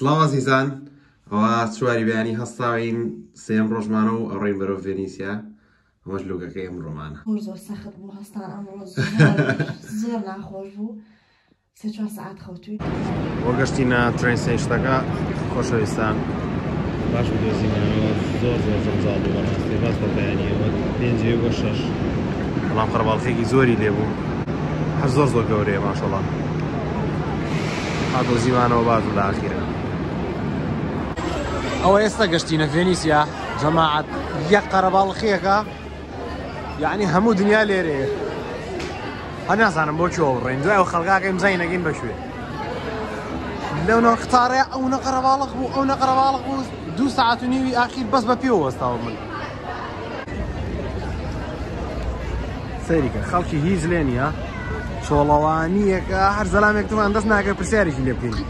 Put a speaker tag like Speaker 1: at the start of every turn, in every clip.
Speaker 1: سڵاو عزیزان، ئەوە چواری بەیانی هەستاوین سێم ڕۆژمانە و ئەڕۆین بەرەو ڤێنیسیا. ئەمەش لوگەکەی ئەمڕۆمانە.
Speaker 2: زۆر سەخت بوو هەستان ئەمڕۆ زۆر ناخۆش بوو. 3-4 ساعت خەوتووی.
Speaker 1: وەگەشتینە ترین سێشتەکە خۆشەویستان. باش بدۆزینەوە زۆر جەنجاڵ بوو بەڕاستی باس بە بەیانیەوە 5-6 بەڵام قەرەباڵغێکی زۆری لێبوو. هەر زۆر گەورەیە ماشەڵڵا. هادۆزیمانەوە باش لە ئاخیرە. ئەوە ئێستا گەشتینە ڤێنیسیا جەماعەت یەک قەرەباڵغێکە یعنی هەموو دنیا لێرەیە. هەر نازانم بۆ چۆ بڕێن دوای ئەو خەڵکاکەی مزای نەگەین بەشوێ لەونەوە قتارەیە ئەو نەقەرەباڵغ بوو ئەو نەقەرەباڵغ بوو 2 ساعت و نیوی ئاخیر بەس بە پێوە وەستاوە من. سەیریکە خەڵکی هیچ لێ نییە چۆڵەوانیەکە هەر زەلامێکتمان دەست ناکە پرسیارێکی لێ بکەین.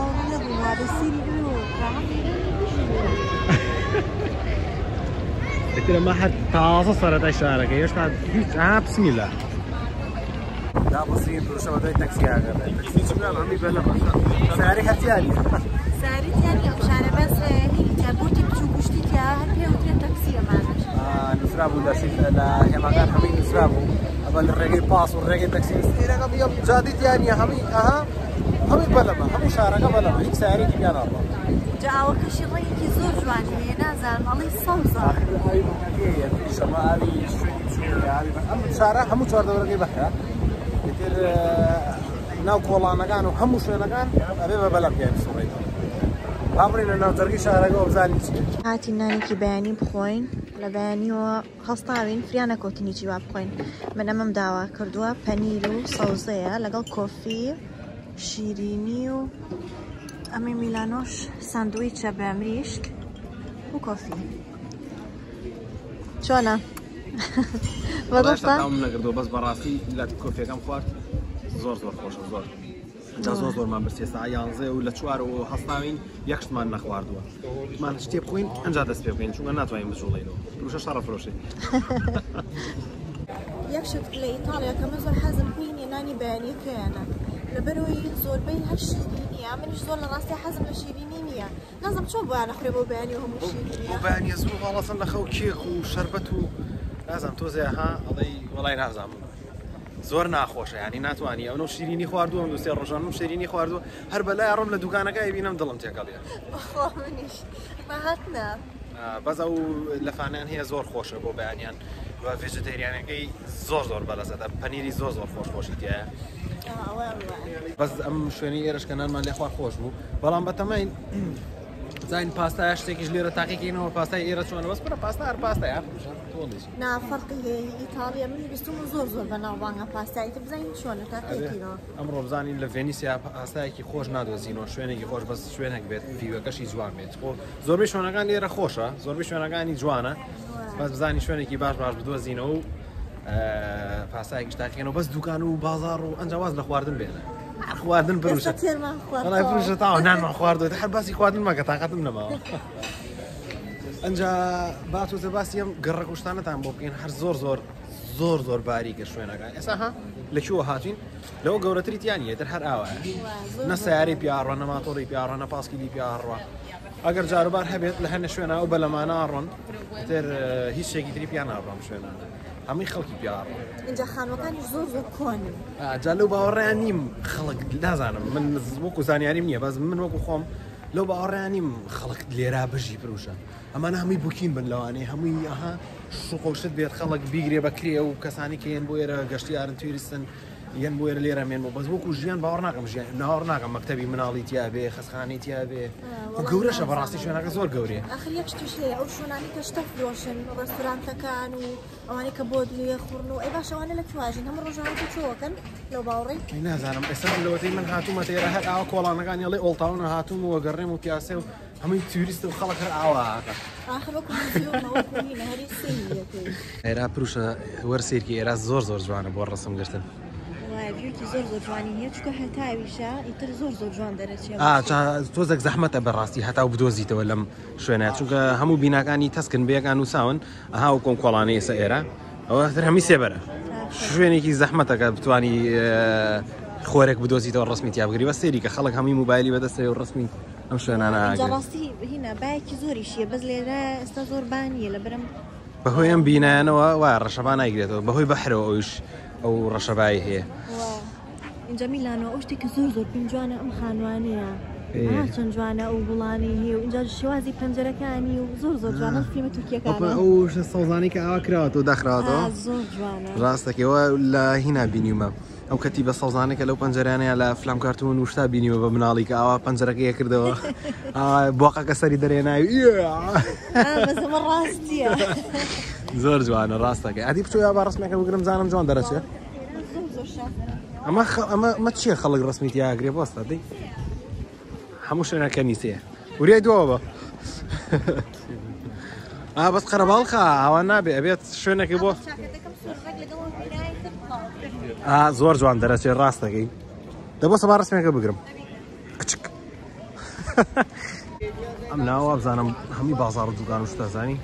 Speaker 1: دەکرە مە هەر تازە سەرەتای شارەکە هێشتا هیچ بسمیلە دابەسین پرۆشەوە دوای تەکسیاکە هەمی بەلەمە ساری هەتیانە
Speaker 2: ساریتیانی ئەو شارە بەس بۆتی بچوو گوشتیتیا هەر پێوترێن تەکسیەمانش
Speaker 1: نووسرا بوو لە هێماکان هەمووی نووسرا بوو ئەمە لە ڕێگەی پاس و ڕێگەی تەکسی ئێرەکە بڵێم جادیتیانە هەمووی بەلەمە هەموو شارەکە بەلەمە هیچ سارێکی پیان ناڕوا
Speaker 2: جا ئەوەکەشی ڕێیەکی زۆر جوانی هەیە نازانم ئەڵێ سەوزە
Speaker 1: شەمە ئاوی ئەم شارە هەموو چواردەوەرەکەی بەخرا تر ناو کۆڵانەکان و هەموو شوێنەکان ئەبێ بە بەلەم پێیان بسوڕێتەوە هاوڕێنە ناوجەرگی شارەکەەوە بزانین چیە.
Speaker 2: هاتی نانێکی بەیانی بخۆین لە بەیانیەوە هەستاوین فریان نەکەوتنیی وا بخۆین من ئەمەم داوا کردووە پەنیر و سەوزەیە لەگەڵ کۆفی شیرینی و ئەمە میلانۆش ساندویچە بە مریشک و کۆفی چۆنە؟
Speaker 1: بەڵێشتا تاوم نەکردەوە بەس بەڕاستی لە کۆفیەکەم خوارد زۆر خۆشە زۆر زۆرمان برسێ ساعت 11 و لە 4 و هەستاوین یەک شتمان نەخواردووە مان شتێ بخۆین ئەنجا دەست پێ بکەین چونکە ناتوانین بجوڵێنەوە پرۆشە شەڕە فرۆشێ.
Speaker 2: یەک شت لە ئیتاڵیا کە من زۆر حەزم بووینی نانی بەیانیەکەیانە لەبەرەوەی زۆربەی هەر شیرینیە منیش زۆر لە ڕاستی حەزم لە شیرینی نییە نازانم چۆن بۆیان نەخورێ بۆ بەیانی هەموو شیرینیە
Speaker 1: بۆ بەیانیە زوو هەڵەسن لە خەو کێک و شەربەت و نازانم تۆزێ ئەڵێ وەڵای نازانم زۆر ناخۆشە ینی ناتوانانی ئەو شیرینی خواردووە دو سێ ڕۆژانم شیرینی خواردووە هەر بەلای ڕۆم لە دوکانەکە بینم دڵم تێکەڵێ
Speaker 2: منیش هاتنە
Speaker 1: بەس ئەو لەفانیان هەیە زۆر خۆشە بۆ بەیانیان و ڤێژیتەریانەکەی زۆر بەلەزەدە پەنیری زۆر خۆشی تایە بەس ئەم شوێنی ئێرشکەنانمان لێ خوار خۆش بوو بەڵام بەتەمەین زین پاستای شتێکیش لێرە تاقیکەینەوە پاستای ئێرە چۆنە بەس بڕە پاستا هەر پاستای
Speaker 2: نافەرقی هەیە ئیتاڵیا من بیستم زۆر بەناوبانگە پاستایی تر بزانین چۆنە تاقیکەینەوە
Speaker 1: ئەمڕۆ بزانین لە ڤێنیسیا پاستایەکی خۆش نادۆزینەوە شوێنێکی خۆش بەس شوێنێک بێت پیوەکەشی جوان بێت زۆربەی شوێنەکان لێرە خۆشە زۆربەی شوێنەکانی جوانە بەس بزانین شوێنێکی باش بدۆزینەوە و پاستایەکیش تاقیکەینەوە بەس دوکان و بازاڕ و ئەنجاواز لە خواردن بێنە خواردن پروشە پروشە تاوە نانمان خواردوێت هەر باسی خواردن مەکە تااقەتم نەماوە ئەنجا باتوزە باسی ئەم گەڕە کوشتانەتان بۆ بکەین هەر زۆر باریکە شوێنەکە ئێستا لەکوێوە هاتوین لەوە گەورەتریتیانە تر هەر ئاوایە نە سیارەی پیاڕۆ نە ماتۆڕی پیاڕۆ نە پاسکیلی پیاڕۆ ئەگەر جاروبار هەبێت لە هەنە شوێنە و بەلەمانە ئاڕۆن تر هیچ شتێکی تری پیان ناڕۆم شوێنانە هەمووی خەڵکی پیاڕۆ
Speaker 2: اینجا خانوەکانی زۆر کۆنن
Speaker 1: جا لەو باوەڕێیان نیم خەڵک نازانم من وەکو زانیاریم نییە بەس من وەکو خۆم لەو باوەڕێیان نیم خەڵک لێرا بژی پرۆشە ئەمانە هەمووی بوکین بن لەوانەیە هەمووی شوقەوشت بێت خەڵک بیگرێ بەکرێ و کەسانی کە یەن بۆ ئێرە گەشتیارن توریستن یەن بۆ ئێرە لێرە مێنەوە بەس وەکو ژیان باوەڕ ناکەم ژیان ناوەڕ ناکەم مەکتەبی مناڵی تیا بێ خەسخانەی تیا بێ گەورەشە بەڕاستی شوێنەکە زۆر گەورەیە
Speaker 2: ئاخر یەک شتیش هەیە ئەو شوێنانی کە شتە فرۆشن ڕێستورانتەکان و ئەوانەی کە بۆ لێ خوڕن و ئەی باش ئەوانە لە کوواژین هەموو ڕۆژانەکە چۆکەن لەو باوەڕێ
Speaker 1: نازانم ئێستا لەوەتەی من هاتوومەتە ئێرە هەر ئاوا کۆڵانەکانی ئەڵێ ئۆڵتاونە هاتووم و وەگەڕێم و پیاسێ و هەمووی توریست و خەڵک هەر ئاواکە ئێرا پروشە وەرسێرکی ئێرا زۆر جوانە بۆ ڕسم گرتن
Speaker 2: زۆر جوانی هەیە چکە هەتاویشە ئیتر زۆر جوان دەرەچێت
Speaker 1: تۆزێک زەحمەتە بەڕاستی هەتا و بدۆزیتەوە لەم شوێنە چونکە هەموو بیناکانی تەسکن بەیەکان وساون ئەها و کۆمکۆڵانەی ئێستا ئێرە ئەوە تر هەمی سێبەرە شوێنێکی زەحمەتەکە بتوانی خۆرێک بدۆزیتەوە ڕسمی تیا بگری بە سێری کە خەڵک هەمووی موبایلی بەدەستەوە ڕسمی ئەم شوێنانە ئاگر
Speaker 2: ڕاستی هینە باەکی زۆریشیە بەس لێرە ئێستا زۆر بانیە لە برم
Speaker 1: بەهۆی ئەم بینایانەوە وای ڕەشەبان نایگرێتەوە بەهۆی بەحرەوە ئەوش ئەو ڕەشەبایی هەیە
Speaker 2: اینجا میلانەوە ئەو شتێکی زۆر پێم جوانە ئەم خانوانەیە چەند جوانە ئەو وڵانی هەیە و اینجا شێوازی پەنجەرەکانی و زۆر جوانە فیلمە تورکیەکانە
Speaker 1: ئەو سەوزانی کە ئاوا کراوەوە دەخراوەتەوە
Speaker 2: زۆر جوانە
Speaker 1: ڕاستەکەەوە لە هینا بینیمە ئەو کەتی بە سەوزانێکە لەو پەنجەرانەیە لە فلام کارتون وشتا بینیوە بە مناڵی کە ئاوا پەنجەرەکەی کردەوە بۆقەکە سەری دەرێناوی
Speaker 2: بەزەمە ڕاستیە
Speaker 1: زۆر جوانە ڕاستەکە ئەدی بچووە با ڕستمێکە بگرم زانم جوان دەرەچێت ئەمە چییە خەڵک ڕستمیتی یاگرێ بۆستە دەی هەموو شوێنەکە نیسەیە وریای دووە بە بەس قەرەباڵخە ئەوان نابێ ئەبێت شوێنێکی بۆ زۆر جوان دەرەچێت ڕاستەکەی دەبۆ سەبا ڕستمێکە بگرم کچک ئەم ناوە بزانم هەمی بازاڕ و دوکان و شتەزانی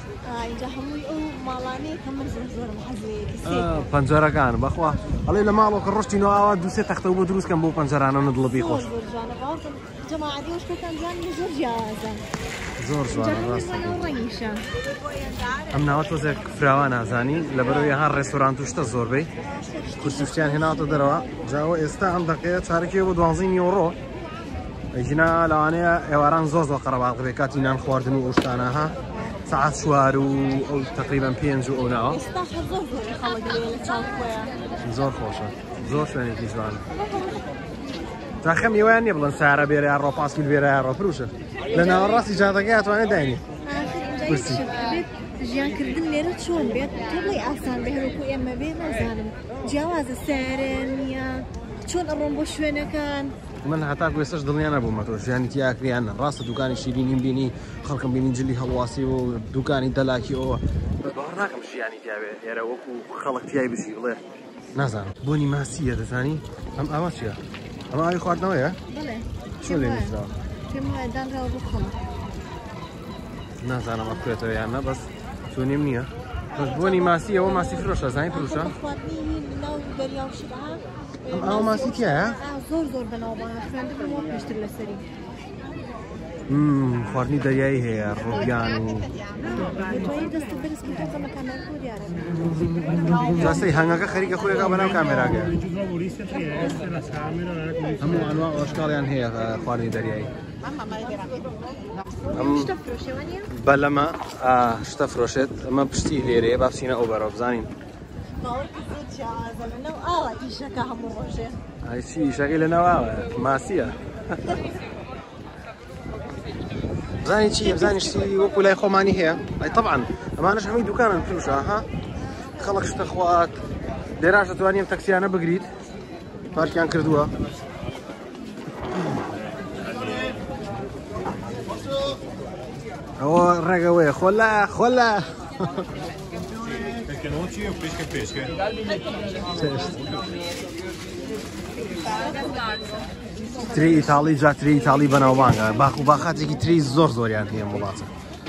Speaker 1: پەنجەرەکان بەخوا ئەڵێ لە ماڵەوە ڕۆشتینەوە ئاوا دووسێ تەختە بۆ دروستکەم بۆ پەنجەرانە دڵبی خۆش زۆر ئەم ناوە تۆزێک فراوان نازانی لەبەرەوەی هەر ڕێستۆران توشتە زۆربەی کورسیشتیان هێناوەتە دەرەوە جاوە ئێستا ئەم دەقەیە چارەکێ بۆ 12 یۆڕۆ ئەیژنا لەوانەیە ئێواران زۆر قەرەباڵ بێ کاتی نان خواردن و ئەوشتانەها ساعت شوار و ئەو تقریبا 5 و ئەو ناوە زۆر خۆشە زۆر شوێنێکی جوانە تاخەم هیوایان نییە بڵند سارە بێرە یان ڕۆپاسکیل بێرە یان ڕۆپروشە لە ناوەڕاستی جادەکە ئەتوانێت داینێ
Speaker 2: ژیانکردن لێرە چۆن بێت تۆ بڵی ئاسان بێ هەروکو ئێمە بێ نازانم جیاوازە سارە نییە چۆن ئەڕۆم بۆ شوێنەکان
Speaker 1: من هەتا گوێسەش دڵنیان نەبوومەتەوە ژیانی تیاکریانە ڕاستە دوکانی شیرینیم بینی خەڵکم بینی جلی هەڵواسی و دوکانی دەلاکی ئەوە باوەڕ ناکەم ژیانی تیاوێ ئێرە وەکو خەڵک تیای بژی بڵێ نازانم بۆنی ماسیە دەزانی ئەم ئاوا چییە؟ ئەمە ئاوی خواردنەوەیە؟ چۆن لێ نووسراوە؟
Speaker 2: پێم وایە دانراوە بۆ خەڵک
Speaker 1: نازانم ئەکوێتەوە یان نە بەس چۆنیم نییە بەس بۆنی ماسی ئەوە ماسی فرۆشە زانی فروشە؟ ئەو ماسی تایە؟
Speaker 2: زۆر بەناوبانە خوێندبوومەوە پێشتر لەسەری
Speaker 1: خواردنی دەریایی هەیە ڕۆبیان و جاستەی هەنگەکە خەریکە خۆیەکە بەناو کامێراگە هەموو ئەنواع ئۆشکاڵیان هەیە خواردنی دەریایی بەلەمە شتە فرۆشێت ئەمە پشتی لێرەیە با بچینە ئەو بەرەوە بزانین چی ئیشەکەی لەنەوە ماسیە بزانی چی بزانی شتی وەکو لای خۆمانی هەیە ئەی طبعا ئەمانش هەمووی دوکانن فروشە ها خەڵک شتە خوات لێراش دەتوانین تەکسیانە بگریت پارکیان کردووە ئەوە ڕێگەوەیە خۆلا تری ئیتاڵی جا تری ئیتاڵی بەناوبانگە باخ و باخاتێکی تری زۆریان هەیە وڵاتە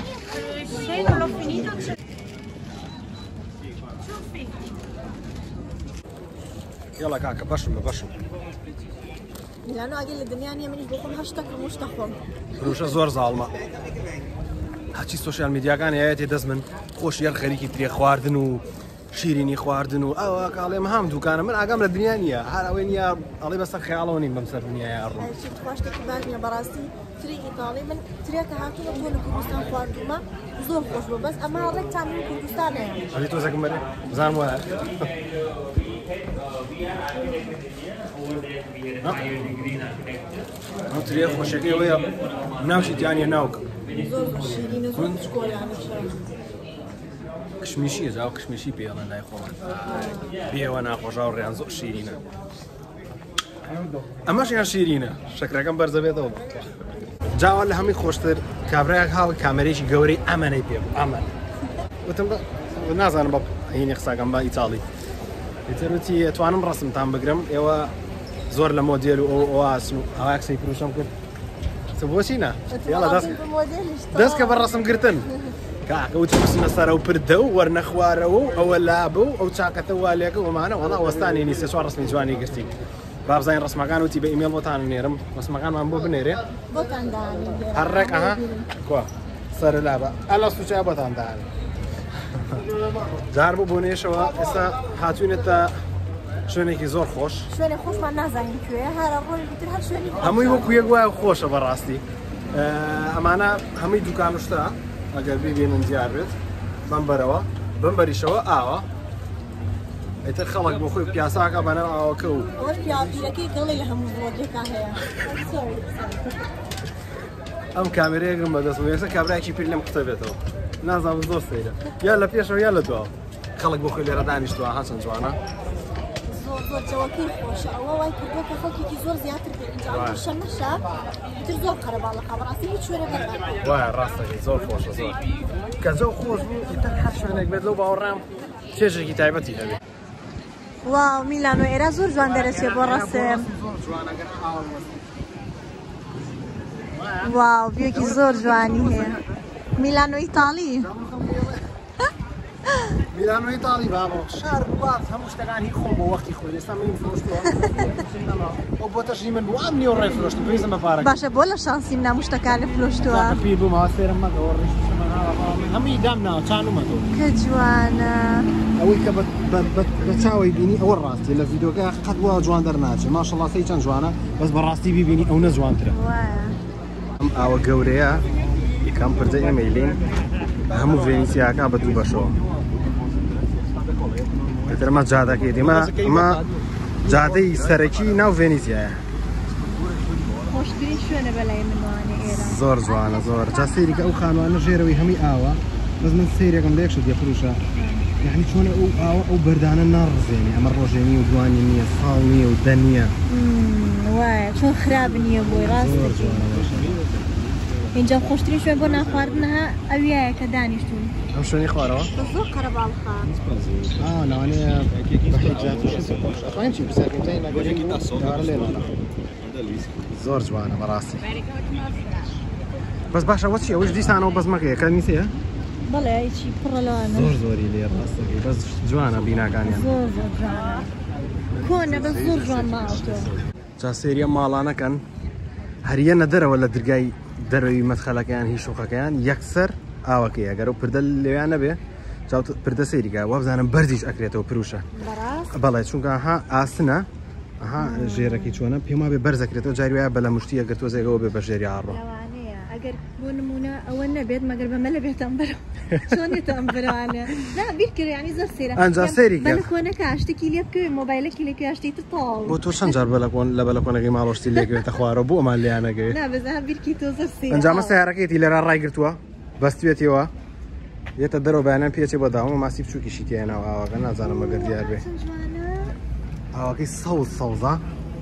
Speaker 1: یاڵا کاکە بەشم
Speaker 2: میلانۆ ئەگەر لە دنیا نیە منیش بۆ خۆم هەشتا کڕموشتە خۆم
Speaker 1: فروشە زۆر زاڵمە هەچی سۆشیال میدیاکان هەیەێتی دەست من خۆش یەر خەریکی ترێ خواردن و شیرینی خواردن و ئەوە کاڵێم هەم دوکانە من ئاگام لە دنیا نییە هەر ئەوەی نیە ئەڵێ بەسەر خەیاڵەوە نیم بەم سەر دنیای ئەڕۆ
Speaker 2: شتێکی باشە بەڕاستی تری ئیتاڵی من ترێکە هاتووە تۆ لە کوردستان خواردومە زۆر خۆش بوو بەس ئەمە ڕێک تامین کوردستانەیە
Speaker 1: ئەلی تۆزەکەم بەرێ بزانم وایە ئەو ترێ خۆشەکەی ئەوەیە ناوشی دیانە ناوکە
Speaker 2: زۆر شیرین و زۆر چکۆلانیشە
Speaker 1: کشمیشیە جاو کشمیشی پێڵە لای خۆڵان بێوە ناخۆشا و ڕێیان زۆر شیرینە ئەمەش یان شیرینە شەکرەکەم بەرزەبێتەوە جاوە لە هەمووی خۆشتر کابراایك هاڵ کامەرێکی گەورەی ئەمەنەی پێ ئەمەن وتم نازانم بە هینی قساکەم بە ئیتاڵی ئیتەروتی ئەتوانم ڕستمتان بگرم ئێوە زۆر لە مۆدێل و ئەواسن و هاواکسی پرۆشەم کرد بۆچی نا دەستکە بە ڕستم گرتن کاکەوتی بچنە سەرە و پردە و وەرنەخوارەوە و ئەوە لابە و ئەو چاکەتە والێکە ومانە وەڵا وەستانی نیسە چوار ڕستمی جوانی گرتی بابزین ڕسمەکان وتی بە ئیمێل بۆتان نێرم ڕسمەکانمان بۆ بنێرێ هەرڕێک ئەها کوا سەر لا بە ئەلە سوچای بۆتان داێ جار بوو بۆ نێشەوە ئێستا هاتوونێتە شوێنێکی زۆر خۆش
Speaker 2: شوێنی خۆشمان نازانین کوێ هەر ڕۆژی هەر شوێنی
Speaker 1: هەمووی وەکو یەک وایە خۆشە بەڕاستی ئەمانە هەمووی دوکان شتە ئەگەر ببینن دیار بێت بەمبەرەوە بەمبەریشەوە ئاوە ئەیتر خەڵک بۆ خۆی پیاساکە بەنەو ئاوەکە و
Speaker 2: ئەوەش پیاپیرەکەی گەڵی لە هەموو بڵۆگێکا هەیە
Speaker 1: ئەم کامێرەیەکم بەدەست ێستا کابراایکی پیر لەم قوتە بێتەوە نازانم زۆر سەیرە یا لە پێشەوە یا لە دووە خەڵک بۆ خۆی لێرە دانیشتووە ها چەند جوانە
Speaker 2: زۆر جەوەکەی خۆشە ئەوە وای کردووە کە خەڵکێکی زۆر زیاتر بێت اینجا شەمەشە تر زۆر قەرەباڵەکە بەڕاستی هیچ شوێنە بەربان
Speaker 1: وایە ڕاستەکەی زۆر خۆشە زۆر کە زۆر خۆش بوو ئیتر هەر شوێنێک بێت لەو باوەڕام چێژێکی تایبەتی هەبێت
Speaker 2: واو میلانۆ ئێرە زۆر جوان دەرەچێت بۆ ڕاستێم واو بیوێکی زۆر جوانی هەیە میلانۆ ئیتاڵی
Speaker 1: میلانۆ ئیتاڵی بابە شار وڵات هەموو شتەکان هی خۆ بۆ وەختی خۆی ئێستا من فرۆشتووە ئەو بۆ تەشی من بۆ ئەم نیوە ڕێ فرۆشتم پێویستە مەپارەکە
Speaker 2: باشە بۆ لە شانسیم ناموو شتەکانە فرۆشتووە
Speaker 1: پیر بوومەوە فێرم مەگەوە ڕێژ هەمووی دام ناوە چانومەتەوە
Speaker 2: کە جوانە
Speaker 1: ئەوەی کە بە چاوی بینی ئەوە ڕاستی لە ڤیدۆکە قەت وە جوان دەرناچێت ماشەڵڵا سەی چەند جوانە بەس بەڕاستی بیبینی ئەو نەجوانترە ئەم ئاوە گەورەیە یەکەم پردە ئێمەیلین هەموو ڤێنیسیاکە بە دوو بەشەوە ئەمە جادەکەیت ئەمە جادەی سەرەکی ناو ڤێنیسیایە
Speaker 2: خۆشترین شوێنە بەلای منوانە ئێرە
Speaker 1: زۆر جوانە زۆر جا سەیریکە ئەو خانوانە ژێرەوەی هەمی ئاوە بەس من سەیرێکم لە یەکشت دێفروشە یعنی چۆنە ئەو ئاوە ئەو بەردانە ناڕزێنێ ئەمە ڕۆژێنی و جوانی نییە ساڵ نییە و دە نییە
Speaker 2: وایە چۆن خراپ نییە بۆی ڕاست اینجا خۆشترین شوێن بۆ ناخواردنها ئەویایە کە دانیشتون
Speaker 1: ئەم شوێنی خوارەوە
Speaker 2: زۆر قەرەباڵخە
Speaker 1: لەوانەیە زۆر جوانە بەڕاستی بەس باشە وەچی ئەوش دیسانەوە بەس مەکەیە کە نیسەیە
Speaker 2: بەڵێ هیچی پڕە لەوانە
Speaker 1: زۆر زۆری لێ ڕاستەکەی بەس جوانە بیناکانیان
Speaker 2: زۆر زۆر جوانە کۆنە بەس زۆر جوان ماوەتەوە
Speaker 1: جا سێریە ماڵانەکەن هەریەنە دەرەوە لە دەرگای دەرەوەی مەدخەلەکەیان هیچ شوقەکەیان یەکسەر ئاوەکەی ئەگەر و پردە لێویان نەبێ پردە سەیریکە وە بزانم بەرزیش ئەکرێتەوە پروشە بەڵێ چونکە ها ئاسنە ئەها ژێرەکەی چۆنە پێما بێ بەرزەکرێتەوە جاری وایە بە لە مشتی ئەگەر تۆزێکەوە بێ بە ژێری ئاڕۆ
Speaker 2: ئەگەر بۆ نمونە ئەوە نەبێت مەگەر بەمە لە بێتم بەرە چۆنێتە ئەم بەرانە نا بیرکردیانی زۆر سێرە
Speaker 1: ئەنجا سەیریکە
Speaker 2: بەلە کۆنەکە شتێکی لێ بکەوێ مۆبایلەکی لێکی شتێتر تاڵ
Speaker 1: بۆ تۆ چەند جار لە بەلە کۆنەکەی ماڵۆشتی لێکوێتە خوارەوە بۆ ئەمان لیانەگەوێت
Speaker 2: نابزان بیرکی تۆ زۆر سێرە
Speaker 1: ئەنجامە سیارەکەیەتی لێرە ڕایگرتووە بەستوێتەوە یێتە دەرەوە بەیانیان پێچێ بۆ داوە ماسی بچووکیشی تێناوە ئاوەکە نازانم مەگەر دیار بێ ئاوەکەی سەوزە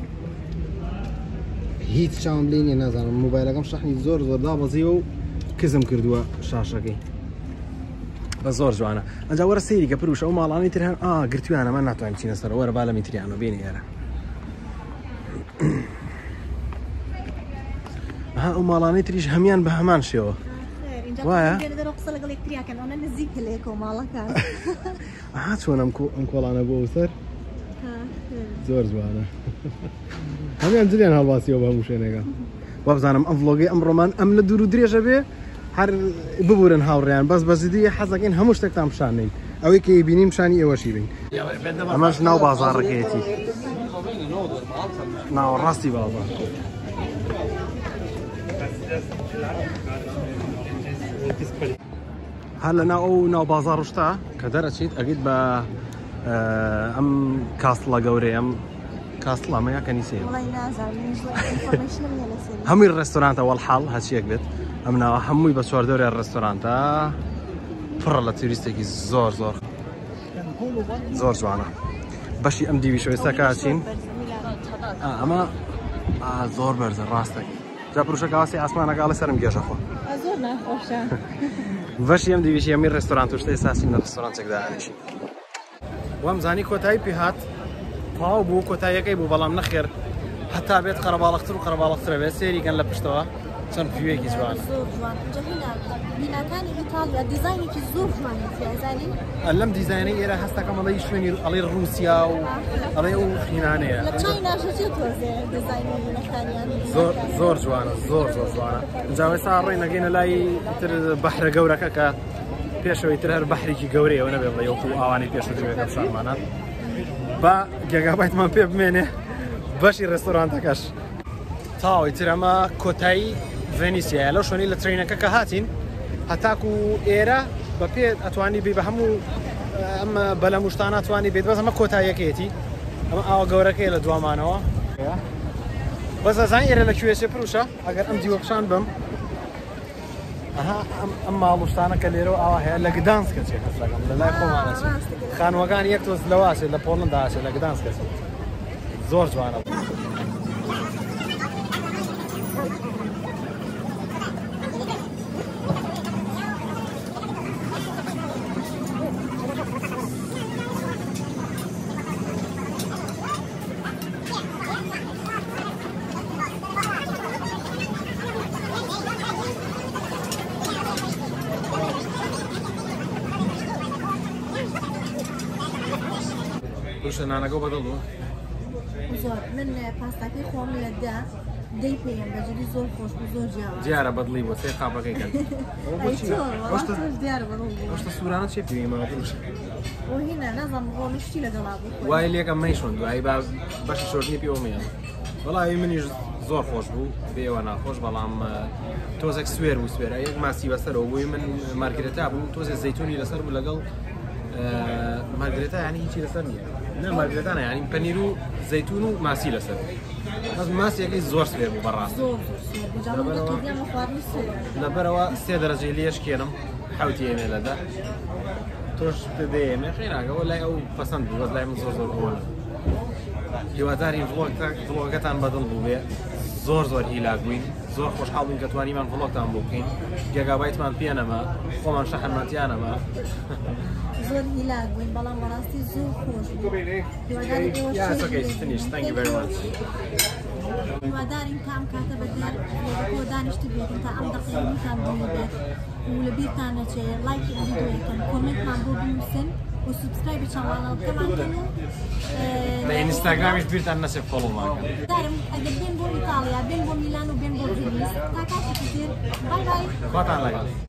Speaker 1: هیچ چاوم لێ نیە نازانم مۆبایلەکەم شەحنی زۆر زۆر دابەزیوە و کزم کردووە شاشەکەی بە زۆر جوانە ئەنجا وەرە سەیری کە پروشە ئەو ماڵانی تر هەن گرتویانە من ناتوانین چینە سەر وەرە با لە میتریانە بینی ئێرە ها ئەو ماڵانی تریش هەمان بە هەمان شێوە وایە
Speaker 2: قسە لەگەڵ یەکتریاکەن نزیک لێکەوە ماڵەکان
Speaker 1: ئاها چۆن ئەم کۆڵانە بۆ سەر زۆر جوانە هەمیان جلیان هەڵباسیەوە بە هەموو شوێنێکە وا بزانم ئەم ڤڵۆگی ئەمڕۆمان ئەم لە دوور و درێژە بێ هەر ببورن هاوڕێیان بەس بەزیدی حەزەکەین هەموو شتێکتان پیشانەین ئەوەی کە بینیم شانی ئێوەشی بین ئەمەش ناو بازاڕەکەیەتی ناوەڕاستی بازار هەر لە ناو ئەو ناو بازاڕ شتا کە دەرەچیت ئەگەیت بە ئەم کاستڵە گەورەی ئەم کاستڵامەیە کە نیسێ هەمووی ڕێستۆرانتە وەڵحاڵ هەچیەک بێت ئەم ناوە هەمووی بە چواردۆرە ڕێستۆرانتە پڕە لە توریستێکی زۆر زۆر زۆر جوانە بەشی ئەم دیوی شوێستا کاچین ئەمە زۆر بەرزە ڕاستەی جا پروشە کاواسی ئاسمانەکە لە سەرم گێژە خۆ
Speaker 2: زۆر ناخۆشە
Speaker 1: بەشی ئەم دیویشی ئەمی ڕێستۆرانت و شتە ئێساسین لە ڕێستۆرانتێکدا هەنیشی وەم زانی کۆتایی پێهات تەواو بوو کۆتاییەکەی بوو بەڵام نەخێر هەتا بێت قەرەباڵەختر و قەرەباڵەخترە بێت سێریکەن لە پشتەوە چ چەند فیوەیەکی جوان
Speaker 2: زۆر جوان اینجا هینا بیناکانی ئیتالیا دیزاینێکی زۆر جوانی زانین
Speaker 1: لەم دیزاینەی ئێرە هەستەکەم ئەڵی شوێنی ئەڵێ رووسیا و ئەڵێ ئەو خینانەیە
Speaker 2: لە چایناژە چێ تۆزێ دیزاینی بینەکانیان
Speaker 1: زۆر جوانە زۆر جوانە اینجا ئێستا ڕێ نەگەینە لای تر بەحرە گەورەکە کە پێشەوەی تر هەر بەحرێکی گەورەیەوە نەبێت بڵێ وەکو ئاوانەی پێشوەکە شارمانە با گێگابایتمان پێ بمێنێ بەشی ڕێستۆرانتەکەش تاوەی تر ئەمە کۆتایی ڤێنیسیایە لەو شوێنی لە ترینەکە کە هاتین هەتاکو ئێرە بە پێ ئەتوانی بێ بە هەموو ئەمە بەلە موشتان ناتوانانی بێت بەس ئەمە کۆتاییەکەیەتی ئەمە ئاوە گەورەکەی لە دوامانەوە بەس ئەزان ئێرە لە کوێچێ پروشە ئەگەر ئەم دیوەپشان بم ئەم ماڵوشتانە کە لێرەوە ئاوا هەیە لە گدانسکە چێ هەستەکەم لە لای خۆمانە خانوەکان یەک تۆز لەواسێ لە پۆڵنداچێت لە گدانسکە زۆر جوانە نانەکە بەدڵ بوو
Speaker 2: زۆر من پاستاکەی خۆم لە دەی پێم بەجددی زۆر خۆش بوو زۆر جیاوە
Speaker 1: دیارە بەدڵی بۆ سێ قاپەکەی کرد ئەوشتە سوورانە چێ پێویمەوە دروش
Speaker 2: هینا نازم ڕۆنشتی لەگەڵا بوو
Speaker 1: وای لێکم مەیشۆن دوایی با بەشی شۆرنی پێوەمیان وەڵاوی منیش زۆر خۆش بوو بێوە ناخۆش بەڵام تۆزێک سوێر بوو سوێرە یەک ماسی بەسەرەوە بووی من مارگرێتا بوو تۆزێ زەیتونی لەسەر بوو لەگەڵ مارگرێتا یعنی هیچی لەسەر نییە نه مارگرێتانە یعنی پەنیر و زەیتون و ماسی لەسەر بەس ماسیەکەی زۆر سوێر بوو بەڕاست لەبەرەوە 3 دەرەجەی لێش کێنم حوتی ئێمێ لەدا تۆش دەیەمێ خێراگەەوە لای ئەو پەسەند بوو بەس لای من زۆر ئەوەنە هیواداری ڤڵۆگەکەتان بەدڵ بوو بێ زۆر هیلاک بووین زۆر خۆشحاڵ بووین کە توانیمان ڤڵۆگتان بۆ بکەین گێگابایتمان پێنەما خۆمان شەحنمانتیانەما
Speaker 2: زۆر هیلاک بووین بەڵام بەڕاستی زۆر خۆش هیوادارین کام کاتە بەدیار بۆ دانیشتی بێتن تا ئەم دەقیقەکان بووی بێت و لە بیرتان نەچێ لایکی ئەم ڤیدیۆیەکەن کۆمنتمان بۆ بنووسن و سوبسکرایب چاوانەکەمان بکەن و
Speaker 1: لە ئینستاگرامیش بیرتان نەچێ فۆڵۆمان کەن
Speaker 2: دارم ئەگەر بێن بۆ ئیتالیا بێن بۆ میلان و بێن بۆ ڤینیس تا کاتێکی تر بای بای
Speaker 1: خواتان لەگەڵ